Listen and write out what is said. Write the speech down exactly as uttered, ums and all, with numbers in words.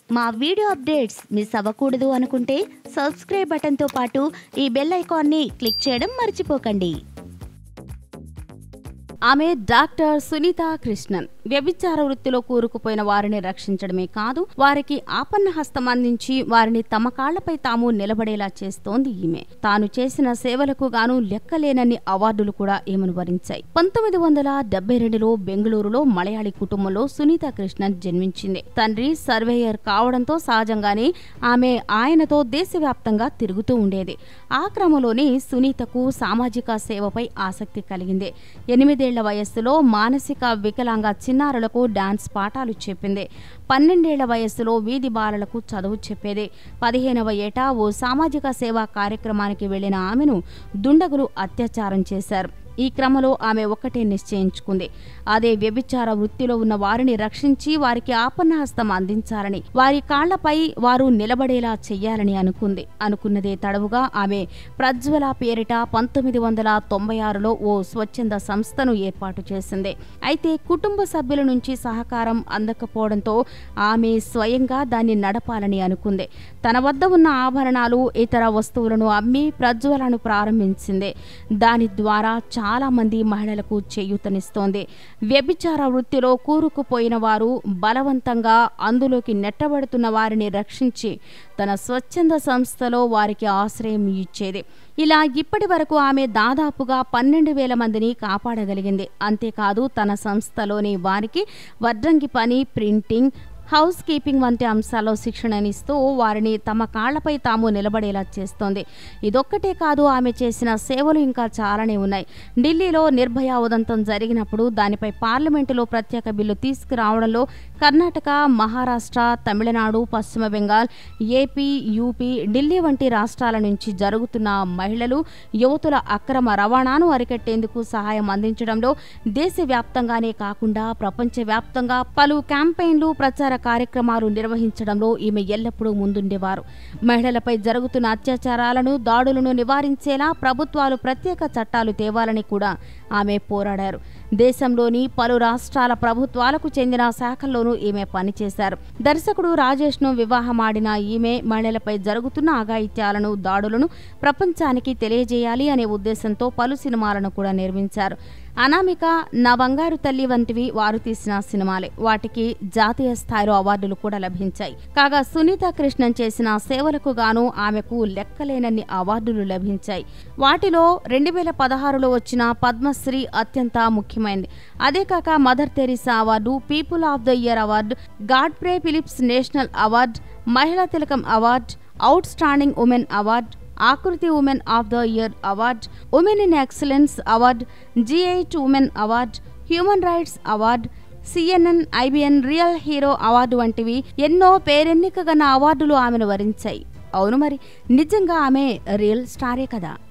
మా video updates miss అవ్వకూడదు అనుకుంటే సబ్స్క్రైబ్ బటన్తో పాటు ఈ బెల్ ఐకాన్ని క్లిక్ చేయడం మర్చిపోకండి. ఆమె డాక్టర్ సునీత కృష్ణన్. వ్యభిచార వృత్తిలో కూరుకుపోయిన వారిని రక్షించడమే కాదు, వారికి ఆపన్న హస్తం అందించి వారిని తమ కాళ్లపై తాము నిలబడేలా చేస్తోంది ఈమె. తాను చేసిన సేవలకు గాను లెక్కలేనన్ని అవార్డులు కూడా ఈమెను వరించాయి. పంతొమ్మిది వందల డెబ్బై రెండులో బెంగళూరులో మలయాళీ కుటుంబంలో సునీత కృష్ణన్ జన్మించింది. తండ్రి సర్వేయర్ కావడంతో సహజంగానే ఆమె ఆయనతో దేశవ్యాప్తంగా తిరుగుతూ ఉండేది. ఆ క్రమంలోనే సునీతకు సామాజిక సేవపై ఆసక్తి కలిగింది. ఎనిమిదేళ్ల వయస్సులో మానసిక వికలాంగ చిన్నారులకు డాన్స్ పాఠాలు చెప్పింది. పన్నెండేళ్ల వయస్సులో వీధి బాలలకు చదువు చెప్పేది. పదిహేనవ ఏటా ఓ సామాజిక సేవా కార్యక్రమానికి వెళ్లిన ఆమెను దుండగులు అత్యాచారం చేశారు. ఈ క్రమంలో ఆమె ఒక్కటే నిశ్చయించుకుంది. అదే వ్యభిచార వృత్తిలో ఉన్న వారిని రక్షించి వారికి ఆపన్నహస్తం అందించాలని, వారి కాళ్లపై వారు నిలబడేలా చెయ్యాలని అనుకుంది. అనుకున్నదే తడవుగా ఆమె ప్రజ్వల పేరిట పంతొమ్మిది వందల తొంభై ఆరులో ఓ స్వచ్ఛంద సంస్థను ఏర్పాటు చేసింది. అయితే కుటుంబ సభ్యుల నుంచి సహకారం అందకపోవడంతో ఆమె స్వయంగా దాన్ని నడపాలని అనుకుంది. తన వద్ద ఉన్న ఆభరణాలు, ఇతర వస్తువులను అమ్మి ప్రజ్వలను ప్రారంభించింది. దాని ద్వారా చాలా మంది మహిళలకు చేయూతనిస్తోంది. వ్యభిచార వృత్తిలో కూరుకుపోయిన వారు బలవంతంగా అందులోకి నెట్టబడుతున్న వారిని రక్షించి తన స్వచ్ఛంద సంస్థలో వారికి ఆశ్రయం ఇచ్చేది. ఇలా ఇప్పటి వరకు ఆమె దాదాపుగా పన్నెండు వేల మందిని కాపాడగలిగింది. అంతేకాదు తన సంస్థలోని వారికి వడ్రంగి పని, ప్రింటింగ్, హౌస్ కీపింగ్ వంటి అంశాల్లో శిక్షణనిస్తూ వారిని తమ కాళ్లపై తాము నిలబడేలా చేస్తోంది. ఇదొక్కటే కాదు, ఆమె చేసిన సేవలు ఇంకా చాలానే ఉన్నాయి. ఢిల్లీలో నిర్భయ ఉదంతం జరిగినప్పుడు దానిపై పార్లమెంటులో ప్రత్యేక బిల్లు తీసుకురావడంలో కర్ణాటక, మహారాష్ట్ర, తమిళనాడు, పశ్చిమ బెంగాల్, ఏపీ, యూపీ, ఢిల్లీ వంటి రాష్ట్రాల నుంచి జరుగుతున్న మహిళలు, యువతుల అక్రమ రవాణాను అరికట్టేందుకు సహాయం అందించడంలో దేశవ్యాప్తంగానే కాకుండా ప్రపంచవ్యాప్తంగా పలు క్యాంపెయిన్లు, ప్రచార కార్యక్రమాలు నిర్వహించడంలో ఈమె ఎల్లప్పుడూ ముందుండేవారు. మహిళలపై జరుగుతున్న అత్యాచారాలను, దాడులను నివారించేలా ప్రభుత్వాలు ప్రత్యేక చట్టాలు తేవాలని కూడా ఆమె పోరాడారు. దేశంలోని పలు రాష్ట్రాల ప్రభుత్వాలకు చెందిన శాఖల్లోనూ ఈమె పనిచేశారు. దర్శకుడు రాజేష్ ను వివాహమాడిన ఈమె మహిళలపై జరుగుతున్న అఘాయిత్యాలను, దాడులను ప్రపంచానికి తెలియజేయాలి అనే ఉద్దేశంతో పలు సినిమాలను కూడా నిర్మించారు. అనామిక, నా బంగారు తల్లి వంటివి వారు తీసిన సినిమాలే. వాటికి జాతీయ స్థాయిలో అవార్డులు కూడా లభించాయి. కాగా సునీత కృష్ణన్ చేసిన సేవలకు గాను ఆమెకు లెక్కలేనన్ని అవార్డులు లభించాయి. వాటిలో రెండు వేల పదహారులో వచ్చిన పద్మశ్రీ అత్యంత ముఖ్యమైనది. అదే కాక Mother Teresa award, people of the year award, Godfrey Phillips national award, మహిళా తిలకం award, outstanding women award, Aakruti women of the year award, women in excellence award, G eight women award, human rights award, CNN IBN real hero award వంటివి ఎన్నో పేరెన్నికగన్న అవార్డులు ఆమెను వరించాయి. అవును మరి, నిజంగా ఆమె రియల్ స్టారే కదా.